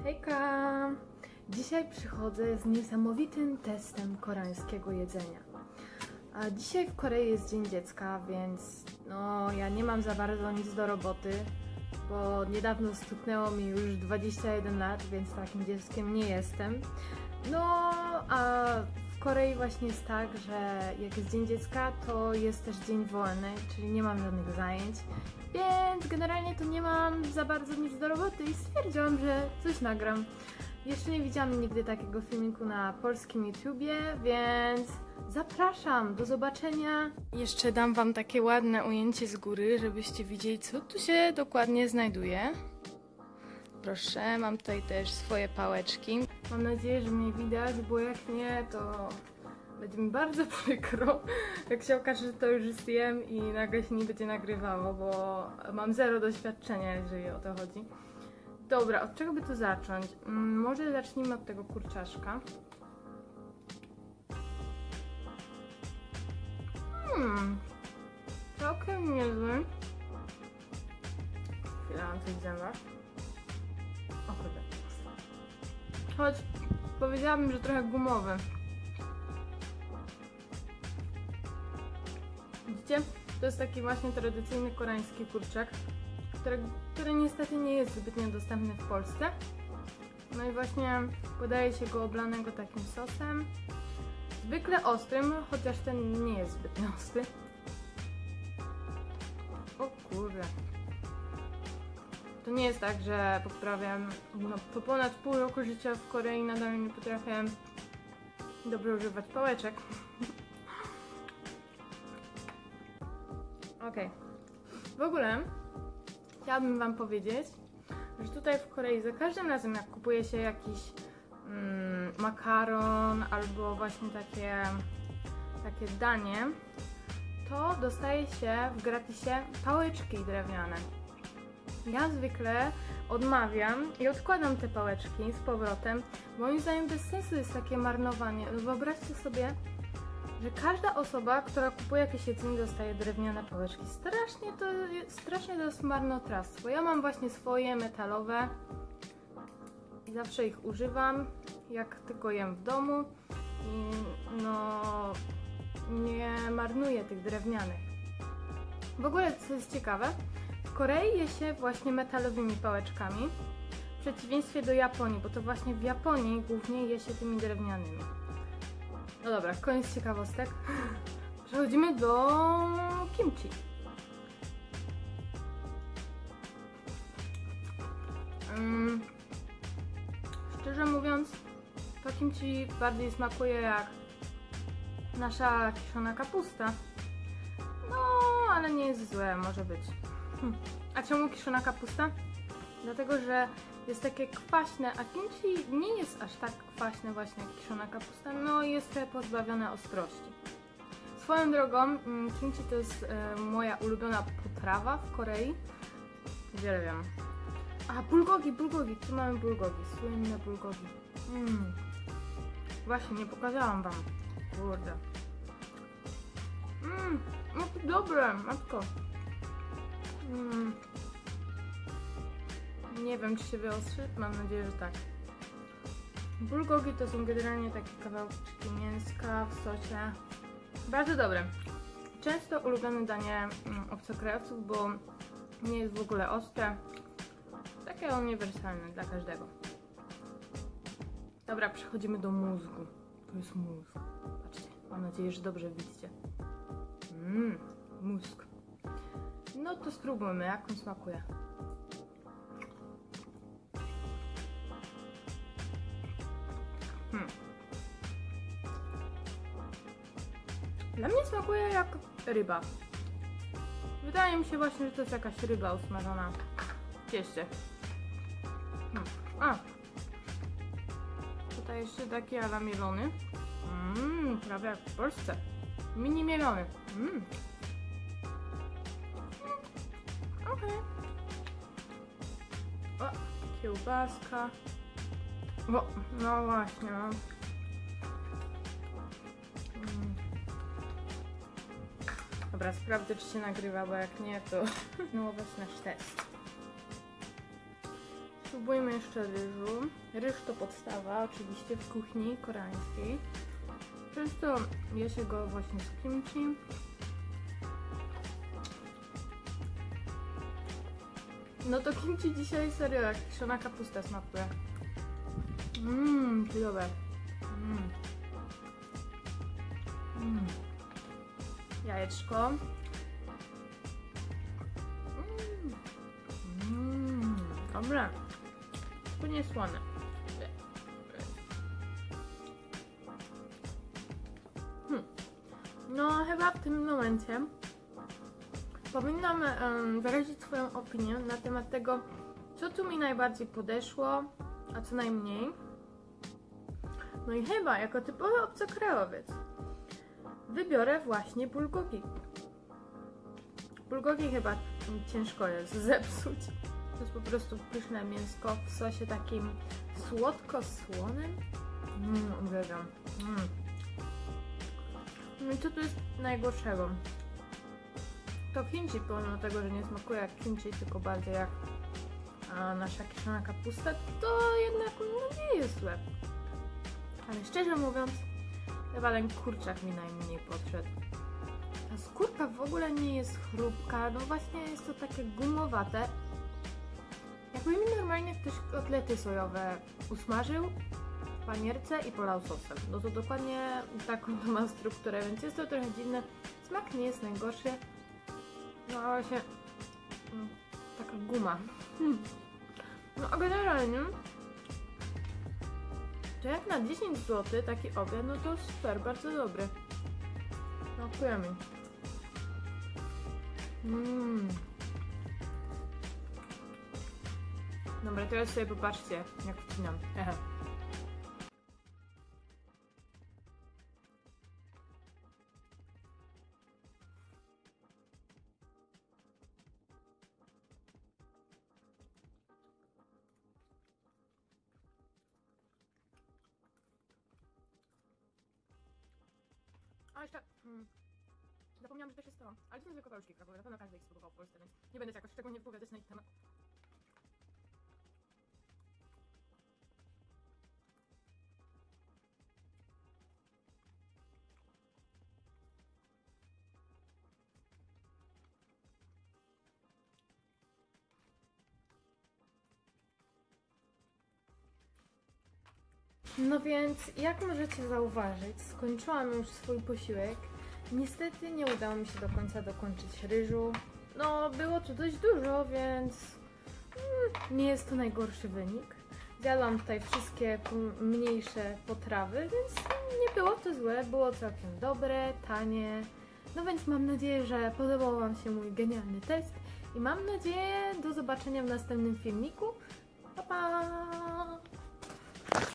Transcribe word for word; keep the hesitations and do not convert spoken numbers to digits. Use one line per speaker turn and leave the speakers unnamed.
Hejka! Dzisiaj przychodzę z niesamowitym testem koreańskiego jedzenia. A dzisiaj w Korei jest Dzień Dziecka, więc no ja nie mam za bardzo nic do roboty, bo niedawno stuknęło mi już dwadzieścia jeden lat, więc takim dzieckiem nie jestem. No a w Korei właśnie jest tak, że jak jest Dzień Dziecka, to jest też dzień wolny, czyli nie mam żadnych zajęć, więc generalnie to nie mam za bardzo nic do roboty i stwierdziłam, że coś nagram. Jeszcze nie widziałam nigdy takiego filmiku na polskim YouTubie, więc zapraszam, do zobaczenia. Jeszcze dam wam takie ładne ujęcie z góry, żebyście widzieli, co tu się dokładnie znajduje. Proszę, mam tutaj też swoje pałeczki. Mam nadzieję, że mnie widać, bo jak nie, to będzie mi bardzo przykro, jak się okaże, że to już zjem i nagle się nie będzie nagrywało, bo mam zero doświadczenia, jeżeli o to chodzi. Dobra, od czego by tu zacząć? Hmm, może zacznijmy od tego kurczaszka. Hmm, całkiem niezły. Chwila, mam coś w zębach. O kurde. Choć powiedziałabym, że trochę gumowy. Widzicie? To jest taki właśnie tradycyjny koreański kurczak, który, który niestety nie jest zbytnio dostępny w Polsce. No i właśnie podaje się go oblanego takim sosem. Zwykle ostrym, chociaż ten nie jest zbytnio ostry. O kurde. To nie jest tak, że poprawiam, no, po ponad pół roku życia w Korei nadal nie potrafię dobrze używać pałeczek. Okej. W ogóle chciałabym wam powiedzieć, że tutaj w Korei za każdym razem, jak kupuje się jakiś mm, makaron albo właśnie takie, takie danie, to dostaje się w gratisie pałeczki drewniane. Ja zwykle odmawiam i odkładam te pałeczki z powrotem. Moim zdaniem bez sensu jest takie marnowanie. Wyobraźcie sobie, że każda osoba, która kupuje jakieś jedzenie, dostaje drewniane pałeczki. Strasznie to, strasznie to jest marnotrawstwo. Ja mam właśnie swoje metalowe i zawsze ich używam, jak tylko jem w domu i no nie marnuję tych drewnianych. W ogóle, co jest ciekawe, w Korei je się właśnie metalowymi pałeczkami, w przeciwieństwie do Japonii, bo to właśnie w Japonii głównie je się tymi drewnianymi. No dobra, koniec ciekawostek. Przechodzimy do kimchi. Um, szczerze mówiąc, to kimchi bardziej smakuje jak nasza kiszona kapusta. No, ale nie jest złe, może być. Hm. A czemu kiszona kapusta? Dlatego, że jest takie kwaśne, a kimchi nie jest aż tak kwaśne właśnie jak kiszona kapusta, no jest trochę pozbawione ostrości. Swoją drogą, kimchi to jest e, moja ulubiona potrawa w Korei. Uwielbiam. A, bulgogi, bulgogi, tu mamy bulgogi, słynne bulgogi. Mm. Właśnie, nie pokazałam wam. Kurde. Mmm, no to dobre, matko. Mm. Nie wiem, czy się wyostrzy, mam nadzieję, że tak. Bulgogi to są generalnie takie kawałki mięska w sosie. Bardzo dobre. Często ulubione danie obcokrajowców, bo nie jest w ogóle ostre. Takie uniwersalne dla każdego. Dobra, przechodzimy do mózgu. To jest mózg. Patrzcie, mam nadzieję, że dobrze widzicie. Mmm, mózg. No to spróbujmy, jak on smakuje. Hmm. Dla mnie smakuje jak ryba. Wydaje mi się właśnie, że to jest jakaś ryba usmażona w cieście. Hmm. A! Tutaj jeszcze taki ala mielony. Mmm, prawie jak w Polsce. Mini mielony. Mmm. Okej. Okay. O, kiełbaska. O, no właśnie. No. Mm. Dobra, sprawdzę, czy się nagrywa, bo jak nie, to no nasz test. Spróbujmy jeszcze ryżu. Ryż to podstawa oczywiście w kuchni koreańskiej. Często je się go właśnie z kimchi. No to kimchi dzisiaj serio jak kiszona kapusta smakuje. Mmm, chwilowe. Mmm. Mm. Jajeczko. Mm. Mm. Dobra. To nie słone. Hmm. No chyba w tym momencie powinnam um, wyrazić swoją opinię na temat tego, co tu mi najbardziej podeszło, a co najmniej. No i chyba jako typowy obcokrajowiec wybiorę właśnie bulgogi. Bulgogi chyba ciężko jest zepsuć. To jest po prostu pyszne mięsko w sosie takim słodko-słonym. Mmm, uwielbiam. Mm. No i co tu jest najgorszego? To kimchi, pomimo tego, że nie smakuje jak kimchi, tylko bardziej jak a, nasza kiszona kapusta, to jednak no, nie jest złe. Ale szczerze mówiąc, chyba ten kurczak mi najmniej podszedł. Ta skórka w ogóle nie jest chrupka, no właśnie jest to takie gumowate. Jakby mi normalnie ktoś kotlety sojowe usmażył w panierce i polał sosem. No to dokładnie taką to ma strukturę, więc jest to trochę dziwne. Smak nie jest najgorszy. No ale się... No, taka guma. Hmm. No a generalnie to jak na dziesięć złotych taki obiad, no to super, bardzo dobry. No kujemy. Mmm. Dobra, teraz sobie popatrzcie, jak wcinam. Ehe. A jeszcze... Hmm. Zapomniałam, że to się stało. Ale to nie tylko paluszki krabowe, na pewno każdy ich spróbował w Polsce, więc nie będę się jakoś szczególnie wypowiadać na ich temat. No więc, jak możecie zauważyć, skończyłam już swój posiłek. Niestety nie udało mi się do końca dokończyć ryżu. No, było tu dość dużo, więc mm, nie jest to najgorszy wynik. Zjadłam tutaj wszystkie mniejsze potrawy, więc nie było to złe, było całkiem dobre, tanie. No więc mam nadzieję, że podobał Wam się mój genialny test i mam nadzieję do zobaczenia w następnym filmiku. Pa, pa!